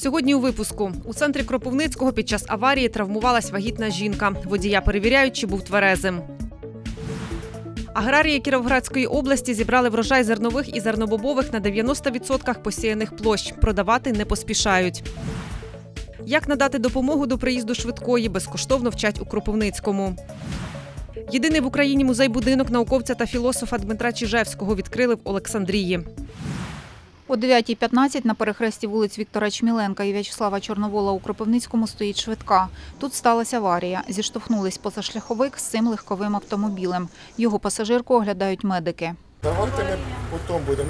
Сьогодні у випуску. У центрі Кропивницького під час аварії травмувалась вагітна жінка. Водія перевіряють, чи був тверезим. Аграрії Кіровоградської області зібрали врожай зернових і зернобобових на 90% посіяних площ. Продавати не поспішають. Як надати допомогу до приїзду швидкої, безкоштовно вчать у Кропивницькому. Єдиний в Україні музей-будинок науковця та філософа Дмитра Чижевського відкрили в Олександрії. О 9:15 на перехресті вулиць Віктора Чміленка і В'ячеслава Чорновола у Кропивницькому стоїть швидка. Тут сталася аварія. Зіштовхнулись позашляховик з цим легковим автомобілем. Його пасажирку оглядають медики. Давайте ми потім будемо.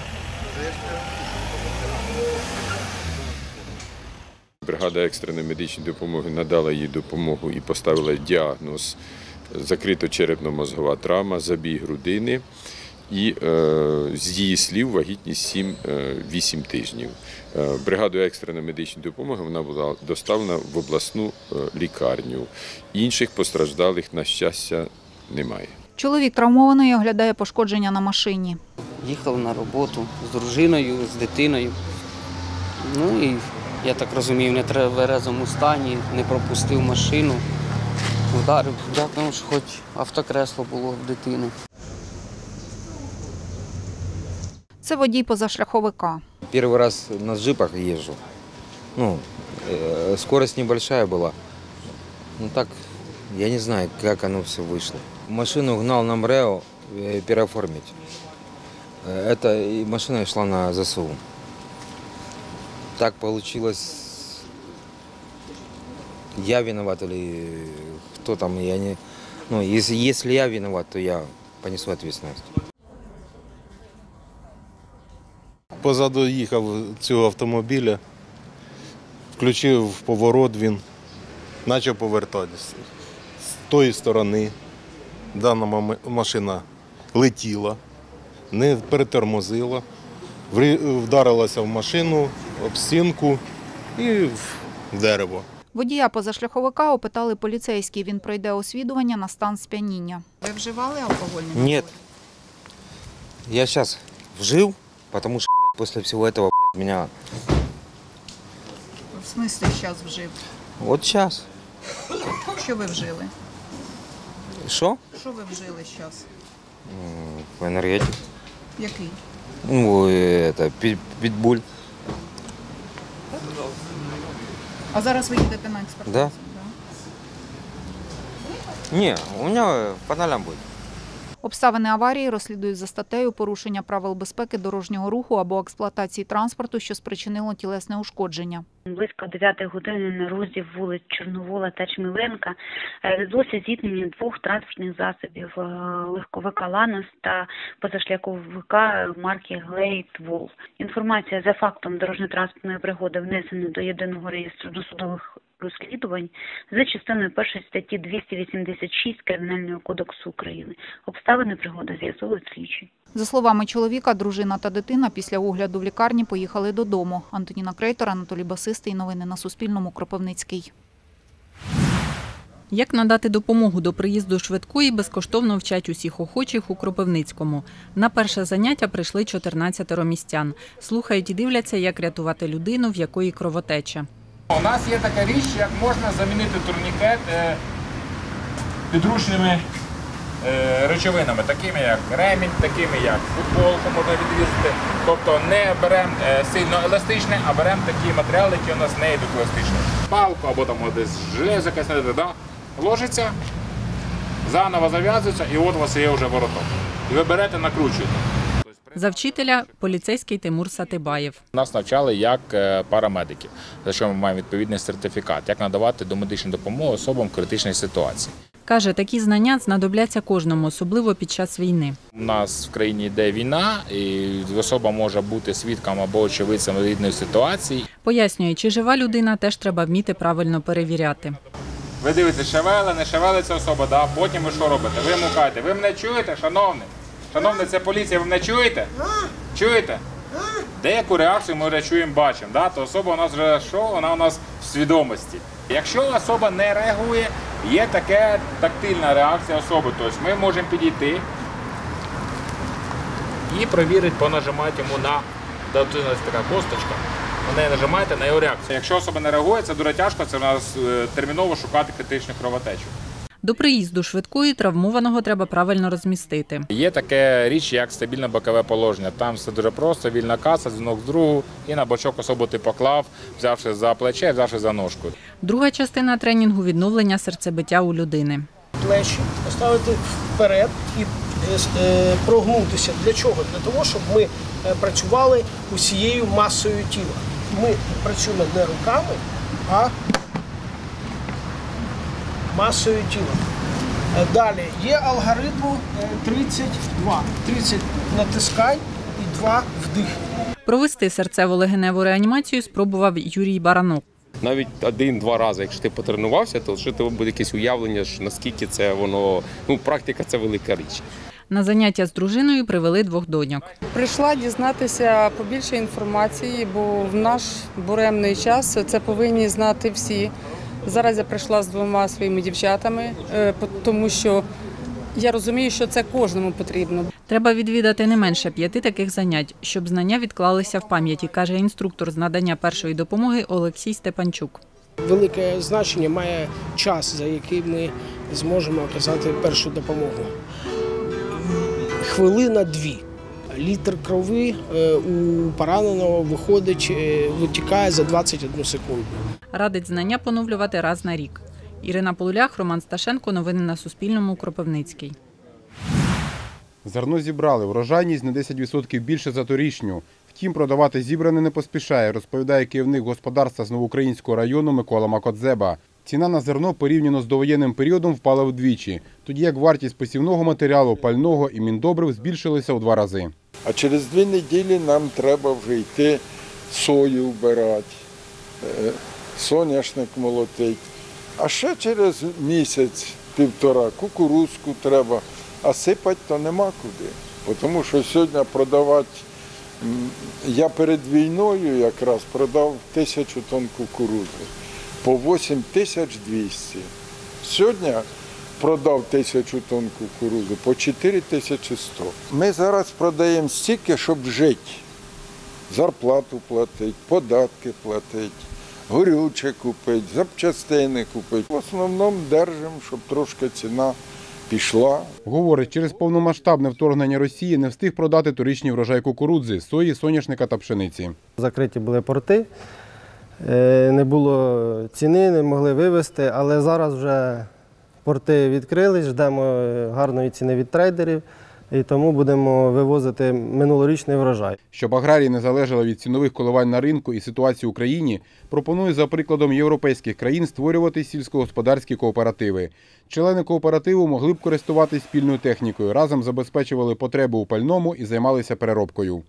Бригада екстреної медичної допомоги надала їй допомогу і поставила діагноз закрито-черепно-мозгова травма, забій грудини. І з її слів вагітність 7-8 тижнів. Бригадою екстреної медичної допомоги вона була доставлена в обласну лікарню. Інших постраждалих, на щастя, немає. Чоловік травмований оглядає пошкодження на машині. Їхав на роботу з дружиною, з дитиною. Ну і, я так розумію, в нетверезому стані, не пропустив машину, вдарив. Дякую, що хоч автокресло було в дитини. Це водій позашляховика. Первый раз на джипах езжу. Скорость небольшая была. Так, я не знаю, как оно все вышло. Машину гнал на МРЭО переоформить. Эта машина шла на ЗСУ. Так получилось. Я виноват или кто там, я не... если я виноват, то я понесу ответственность. Позаду їхав цього автомобіля, включив поворот він, почав повертатися. З тої сторони дана машина летіла, не перетормозила, вдарилася в машину, об стінку і в дерево. Водія позашляховика опитали поліцейські. Він пройде освідування на стан сп'яніння. Ви вживали алкогольні напої? Нет. Я сейчас вжил, потому что после всего этого меня... В смислі зараз вжив? Вот сейчас. Що ви вжили? Что? Що ви вжили зараз? Энергетик. Який? Это питбуль. А зараз ви їдете на експертизу? Да. Не, у меня по нолям будет. Обставини аварії розслідують за статтею порушення правил безпеки дорожнього руху або експлуатації транспорту, що спричинило тілесне ушкодження. Близько 9 години на розі вулиць Чорновола та Чміленка відбулося зіткнення двох транспортних засобів – легковика «Ланос» та позашляховика марки «Глейд Вол». Інформація за фактом дорожньо-транспортної пригоди внесена до єдиного реєстру досудових розслідувань за частиною 1 статті 286 Кримінального кодексу України. Обставини пригоди з'ясовують слідчі. За словами чоловіка, дружина та дитина після огляду в лікарні поїхали додому. Антоніна Крейтор, Анатолій Басистий. Новини на Суспільному. Кропивницький. Як надати допомогу до приїзду швидкої, безкоштовно вчать усіх охочих у Кропивницькому. На перше заняття прийшли 14 містян. Слухають і дивляться, як рятувати людину, в якої кровотеча. У нас є така річ, як можна замінити турнікет підручними речовинами, такими як ремінь, такими як футболку можна відрізати. Тобто не беремо сильно еластичне, а беремо такі матеріали, які у нас не йдуть еластичні. Палку або там десь железо якесь, ложиться, заново зав'язується і от у вас є вже вороток. І ви берете, накручуєте. За вчителя – поліцейський Тимур Сатибаєв. Нас навчали як парамедиків, за що ми маємо відповідний сертифікат, як надавати домедичну допомогу особам в критичній ситуації. Каже, такі знання знадобляться кожному, особливо під час війни. У нас в країні йде війна, і особа може бути свідком або очевидцем різної ситуації. Пояснює, чи жива людина, теж треба вміти правильно перевіряти. Ви дивитесь, шевеле, не шевелиться особа, потім ви що робите? Ви мукаєте. Ви мене чуєте, шановний? Шановний, це поліція, ви мене чуєте? Чуєте? Деяку реакцію ми вже чуємо, бачимо. То особа у нас вже що? Вона у нас в свідомості. Якщо особа не реагує, є така тактильна реакція особи. Тобто ми можемо підійти і перевірити, понажимати йому на, тут у нас така косточка, на неї нажимаєте, на його реакцію. Якщо особа не реагує, це дуже тяжко, це у нас терміново шукати критичну кровотечу. До приїзду швидкої травмованого треба правильно розмістити. Є таке річ, як стабільне бокове положення. Там все дуже просто, вільна каса, дзвінок з другу, і на бочок особу ти поклав, взявши за плече, взявши за ножку. Друга частина тренінгу – відновлення серцебиття у людини. Плечі поставити вперед і прогнутися. Для чого? Для того, щоб ми працювали усією масою тіла. Ми працюємо не руками, а масою тіла. Далі є алгоритм 32. 30 натискань і 2 вдих. Провести серцево-легеневу реанімацію спробував Юрій Баранок. Навіть 1-2 рази, якщо ти потренувався, то вже тебе буде якесь уявлення, наскільки це воно, практика – це велика річ. На заняття з дружиною привели 2 доньок. Прийшла дізнатися побільше інформації, бо в наш буремний час це повинні знати всі. Зараз я прийшла з 2 своїми дівчатами, тому що я розумію, що це кожному потрібно. Треба відвідати не менше 5 таких занять, щоб знання відклалися в пам'яті, каже інструктор з надання першої допомоги Олексій Степанчук. Велике значення має час, за який ми зможемо оказати першу допомогу. Хвилина 2. Літр крові у пораненого витікає за 21 секунду. Радить знання поновлювати раз на рік. Ірина Полулях, Роман Сташенко. Новини на Суспільному. Кропивницький. Зерно зібрали. Врожайність на 10% більше за торішню. Втім, продавати зібране не поспішає, розповідає керівник господарства з Новоукраїнського району Микола Макодзеба. Ціна на зерно порівняно з довоєнним періодом впала вдвічі, тоді як вартість посівного матеріалу, пального і міндобрив збільшилися у 2 рази. А через 2 неділі нам треба вже йти сою вбирати, соняшник молотити. А ще через місяць-півтора кукурузку треба, а сипати то нема куди. Тому що сьогодні продавати, я перед війною якраз продав 1000 тонн кукурузи по 8200. Сьогодні продав 1000 тонн кукурузи по 4100. Ми зараз продаємо стільки, щоб жити. Зарплату платити, податки платити, горюче купити, запчастини купити. В основному держимо, щоб трошки ціна пішла. Говорить, через повномасштабне вторгнення Росії не встиг продати торічній врожай кукурудзи, сої, соняшника та пшениці. Закриті були порти, не було ціни, не могли вивезти, але зараз вже порти відкрились, ждемо гарної ціни від трейдерів і тому будемо вивозити минулорічний врожай. Щоб аграрії не залежали від цінових коливань на ринку і ситуації в Україні, пропонує за прикладом європейських країн створювати сільськогосподарські кооперативи. Члени кооперативу могли б користуватись спільною технікою, разом забезпечували потреби у пальному і займалися переробкою.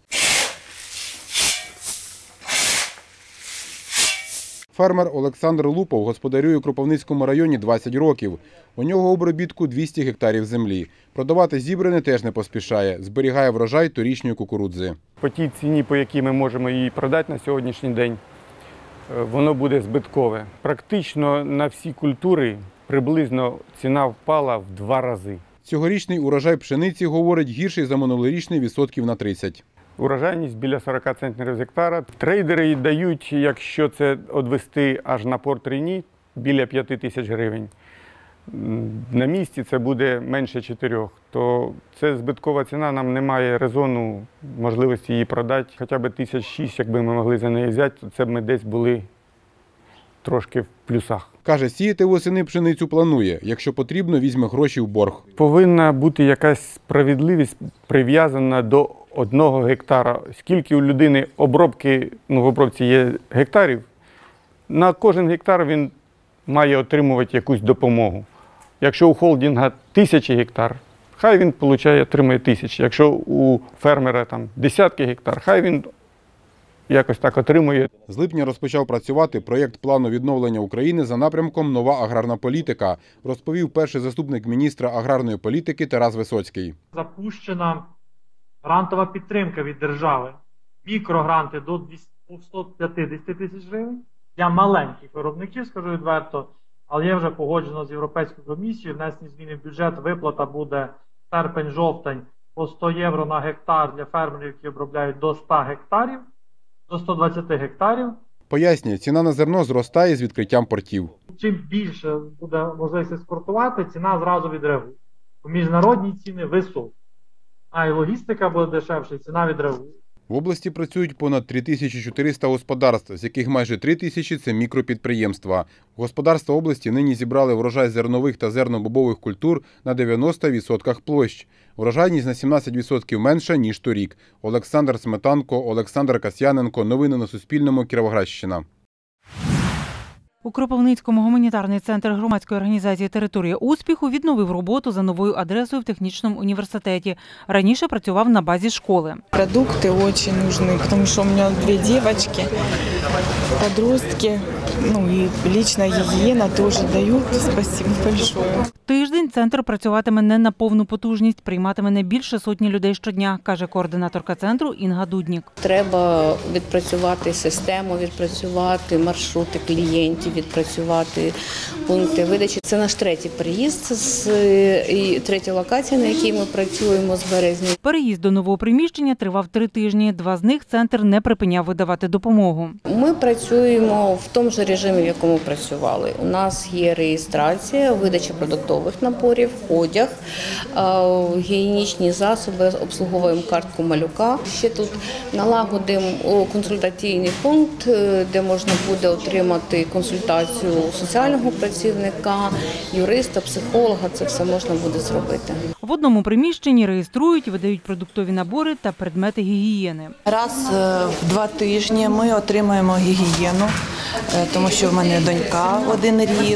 Фермер Олександр Лупов господарює у Кропивницькому районі 20 років. У нього обробітку 200 гектарів землі. Продавати зібране теж не поспішає. Зберігає врожай торічньої кукурудзи. По тій ціні, по якій ми можемо її продати на сьогоднішній день, воно буде збиткове. Практично на всі культури приблизно ціна впала в 2 рази. Цьогорічний урожай пшениці, говорить, гірший за минулорічний відсотків на 30. Урожайність біля 40 центнерів з гектара. Трейдери дають, якщо це відвести аж на порт Рені, біля 5000 гривень. На місці це буде менше 4. То це збиткова ціна, нам немає резону, можливості її продати. Хоча б 1006, якби ми могли за неї взяти, то це б ми десь були трошки в плюсах. Каже, сіяти восени пшеницю планує. Якщо потрібно, візьме гроші в борг. Повинна бути якась справедливість прив'язана до 1 гектара. Скільки у людини обробки, в обробці є гектарів, на кожен гектар він має отримувати якусь допомогу. Якщо у холдинга 1000 гектар, хай він отримує 1000. Якщо у фермера десятки гектар, хай він якось так отримує. З липня розпочав працювати проєкт плану відновлення України за напрямком «Нова аграрна політика», розповів перший заступник міністра аграрної політики Тарас Висоцький. Запущена грантова підтримка від держави. Мікрогранти до 250 тисяч гривень. Для маленьких виробників, скажу відверто, але є вже погоджено з Європейською комісією, внесені зміни в бюджет, виплата буде серпень-жовтень по 100 євро на гектар для фермерів, які обробляють до 100 гектарів. до 120 гектарів. Пояснює, ціна на зерно зростає з відкриттям портів. Чим більше буде можливість експортувати, ціна зразу відреагує. Міжнародні ціни високі, а й логістика буде дешевша, і ціна відреагує. В області працюють понад 3400 господарств, з яких майже 3000 – це мікропідприємства. Господарства області нині зібрали врожай зернових та зернобобових культур на 90% площ. Врожайність на 17% менша, ніж торік. Олександр Сметанко, Олександр Касьяненко. Новини на Суспільному. Кіровоградщина. У Кропивницькому гуманітарний центр громадської організації «Територія успіху» відновив роботу за новою адресою в технічному університеті. Раніше працював на базі школи. Продукти дуже потрібні, тому що у мене 2 дівчатки, подростки, і лічна гігієна теж дають. Спасибо большое. Тиждень центр працюватиме не на повну потужність, прийматиме не більше сотні людей щодня, каже координаторка центру Інга Дуднік. Треба відпрацювати систему, відпрацювати маршрути клієнтів, відпрацювати пункти видачі. Це наш 3-й приїзд і 3-я локація, на якій ми працюємо з березня. Переїзд до нового приміщення тривав 3 тижні. 2 з них центр не припиняв видавати допомогу. Ми працюємо в тому ж режимі, в якому працювали. У нас є реєстрація, видача продуктових наборів, одяг, гігієнічні засоби, обслуговуємо картку малюка. Ще тут налагодимо консультаційний пункт, де можна буде отримати консультацію соціального працівника, юриста, психолога. Це все можна буде зробити. В одному приміщенні реєструють, видають продуктові набори та предмети гігієни. Раз в 2 тижні ми отримуємо гігієну, тому що в мене донька 1 рік,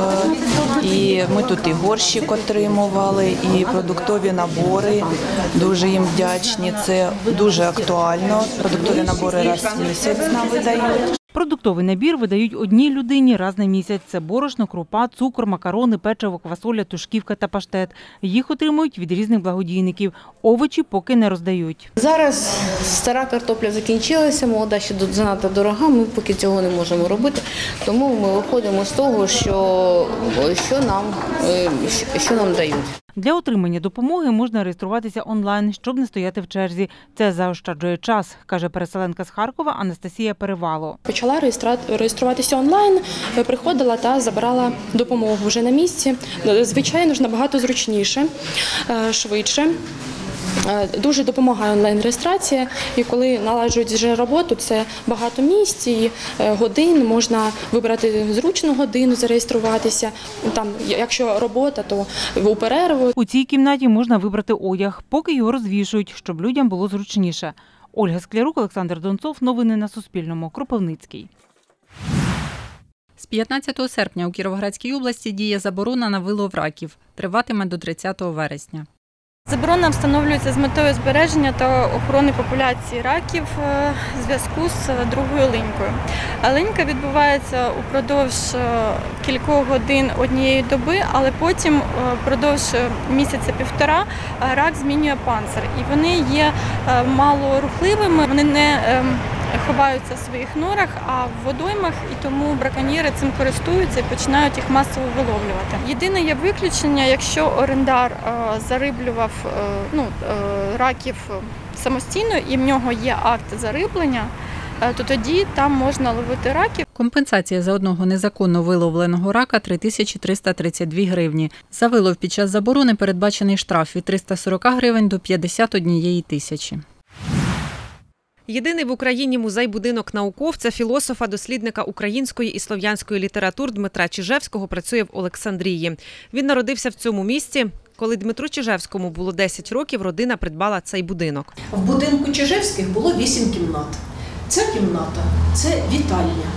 і ми тут і горщик отримували, і продуктові набори. Дуже їм вдячні, це дуже актуально. Продуктові набори раз в місяць нам видають. Продуктовий набір видають одній людині раз на місяць. Це борошно, крупа, цукор, макарони, печиво, квасоля, тушківка та паштет. Їх отримують від різних благодійників. Овочі поки не роздають. Зараз стара картопля закінчилася, молода ще занадто дорога, ми поки цього не можемо робити. Тому ми виходимо з того, що нам дають. Для отримання допомоги можна реєструватися онлайн, щоб не стояти в черзі. Це заощаджує час, каже переселенка з Харкова Анастасія Перевало. Почала реєструватися онлайн, приходила та забирала допомогу вже на місці. Звичайно ж, набагато зручніше, швидше. Дуже допомагає онлайн-реєстрація, і коли наладжують вже роботу, це багато місць і годин, можна вибрати зручну годину, зареєструватися. Там, якщо робота, то у перерву. У цій кімнаті можна вибрати одяг, поки його розвішують, щоб людям було зручніше. Ольга Склярук, Олександр Донцов. Новини на Суспільному. Кропивницький. З 15 серпня у Кіровоградській області діє заборона на вилов раків. Триватиме до 30 вересня. Заборона встановлюється з метою збереження та охорони популяції раків у зв'язку з другою линькою. Линька відбувається упродовж кількох годин однієї доби, але потім впродовж місяця-півтора рак змінює панцир. І вони є малорухливими, вони не ховаються в своїх норах, а в водоймах, і тому браконьєри цим користуються і починають їх масово виловлювати. Єдине є виключення, якщо орендар зариблював раків самостійно і в нього є акт зариблення, то тоді там можна ловити раків. Компенсація за одного незаконно виловленого рака – 3332 гривні. За вилов під час заборони передбачений штраф від 340 гривень до 51 тисячі. Єдиний в Україні музей-будинок науковця, філософа, дослідника української і слов'янської літератур Дмитра Чижевського працює в Олександрії. Він народився в цьому місті. Коли Дмитру Чижевському було 10 років, родина придбала цей будинок. В будинку Чижевських було 8 кімнат. Ця кімната – це вітальня,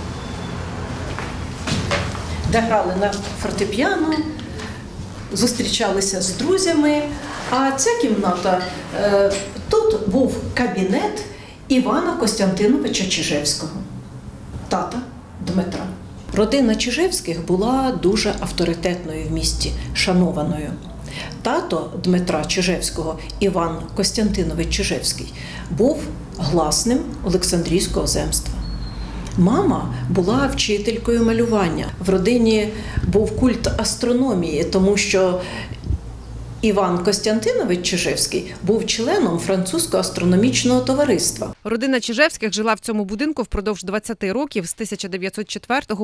де грали на фортепіано, зустрічалися з друзями. А ця кімната – тут був кабінет Івана Костянтиновича Чижевського, тата Дмитра. Родина Чижевських була дуже авторитетною в місті, шанованою. Тато Дмитра Чижевського, Іван Костянтинович Чижевський, був гласним Олександрійського земства. Мама була вчителькою малювання. В родині був культ астрономії, тому що Іван Костянтинович Чижевський був членом французького астрономічного товариства. Родина Чижевських жила в цьому будинку впродовж 20 років з 1904 по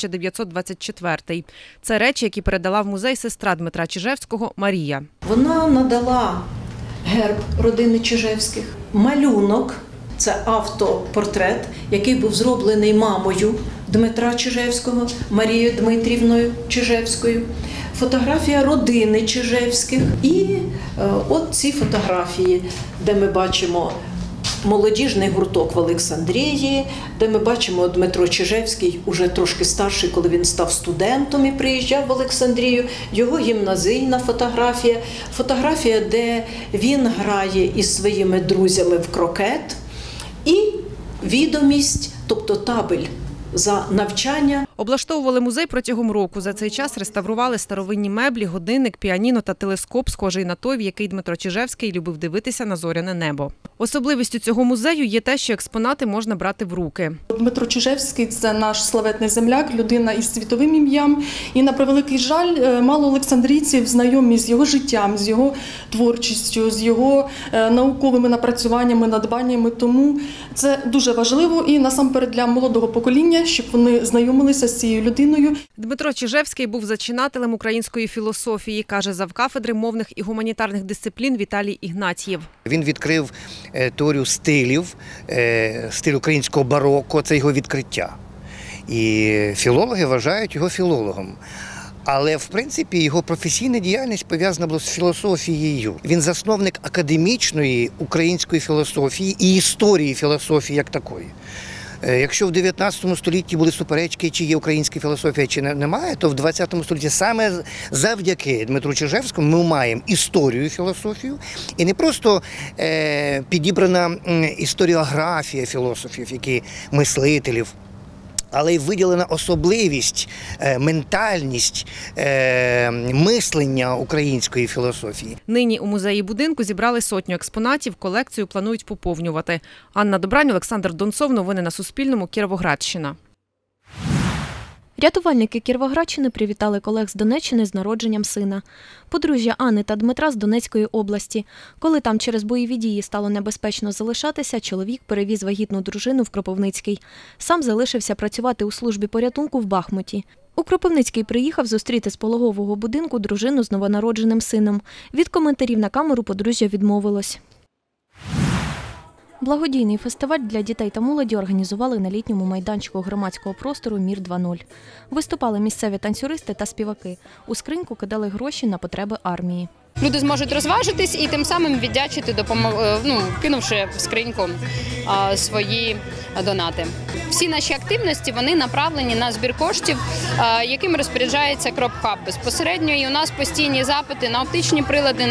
1924. Це речі, які передала в музей сестра Дмитра Чижевського Марія. Вона надала герб родини Чижевських, малюнок, це автопортрет, який був зроблений мамою Дмитра Чижевського, Марією Дмитрівною Чижевською, фотографія родини Чижевських і от ці фотографії, де ми бачимо молодіжний гурток в Олександрії, де ми бачимо Дмитро Чижевський, уже трошки старший, коли він став студентом і приїжджав в Олександрію, його гімназійна фотографія, фотографія, де він грає із своїми друзями в крокет, і відомість, тобто табель за навчання. Облаштовували музей протягом року. За цей час реставрували старовинні меблі, годинник, піаніно та телескоп, схожий на той, в який Дмитро Чижевський любив дивитися на зоряне небо. Особливістю цього музею є те, що експонати можна брати в руки. Дмитро Чижевський – це наш славетний земляк, людина із світовим ім'ям. І, на превеликий жаль, мало олександрійців знайомі з його життям, з його творчістю, з його науковими напрацюваннями, надбаннями. Тому це дуже важливо і насамперед для молодого покоління, щоб вони знайомилися з цією людиною. Дмитро Чижевський був зачинателем української філософії, каже завкафедри мовних і гуманітарних дисциплін Віталій Ігнатьєв. Він відкрив теорію стилів, стиль українського бароко, це його відкриття. І філологи вважають його філологом. Але, в принципі, його професійна діяльність пов'язана була з філософією. Він засновник академічної української філософії і історії філософії як такої. Якщо в 19 столітті були суперечки, чи є українська філософія, чи немає, то в 20 столітті саме завдяки Дмитру Чижевському ми маємо історію філософію і не просто підібрана історіографія філософів, які мислителів, але й виділена особливість, ментальність мислення української філософії. Нині у музеї будинку зібрали 100 експонатів, колекцію планують поповнювати. Анна Добрань, Олександр Донцов. Новини на Суспільному. Кіровоградщина. Рятувальники Кіровоградщини привітали колег з Донеччини з народженням сина. Подружжя Анни та Дмитра з Донецької області. Коли там через бойові дії стало небезпечно залишатися, чоловік перевіз вагітну дружину в Кропивницький. Сам залишився працювати у службі порятунку в Бахмуті. У Кропивницький приїхав зустріти з пологового будинку дружину з новонародженим сином. Від коментарів на камеру подружжя відмовилось. Благодійний фестиваль для дітей та молоді організували на літньому майданчику громадського простору «Мір 2.0». Виступали місцеві танцюристи та співаки. У скриньку кидали гроші на потреби армії. Люди зможуть розважитись і тим самим віддячити, кинувши в скриньку свої донати. Всі наші активності вони направлені на збір коштів, яким розпоряджається Кропхаб безпосередньо. І у нас постійні запити на оптичні прилади,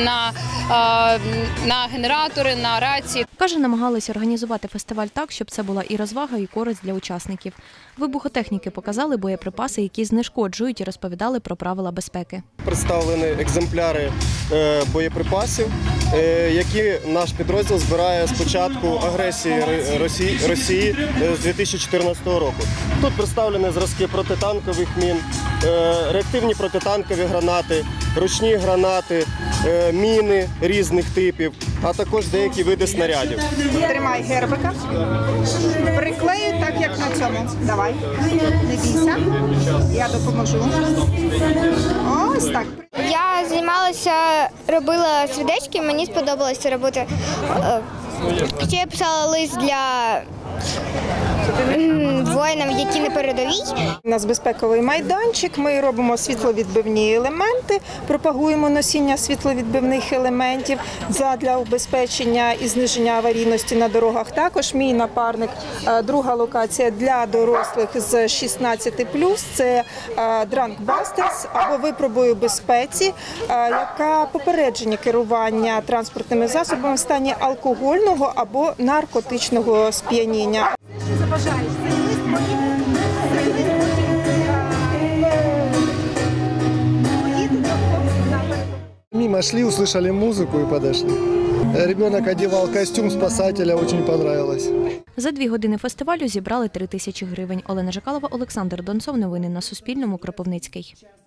на генератори, на рації. Каже, намагалися організувати фестиваль так, щоб це була і розвага, і користь для учасників. Вибухотехніки показали боєприпаси, які знешкоджують, і розповідали про правила безпеки. Представлені екземпляри боєприпасів, які наш підрозділ збирає з початку агресії Росії з 2014 року. Тут представлені зразки протитанкових мін, реактивні протитанкові гранати, ручні гранати, міни різних типів, а також деякі види снарядів. Тримай гербика, приклею так, як на цьому. Давай, не бійся, я допоможу. Ось так. Я займалася, робила сердечки, мені сподобалося робити. Ще я писала лист для воїнам, які на передовій. У нас безпековий майданчик, ми робимо світловідбивні елементи, пропагуємо носіння світловідбивних елементів для убезпечення і зниження аварійності на дорогах. Також мій напарник, друга локація для дорослих з 16+, це Drunk Busters або випробуй у безпеці, яка попередження керування транспортними засобами в стані алкогольного або наркотичного сп'яніння. Мимо шли, услышали музыку и подошли. Ребенок одевал костюм спасателя, очень понравилось. За 2 години фестивалю зібрали 3000 гривень. Олена Жакалова, Олександр Донцов. Новини на Суспільному. Кропивницький.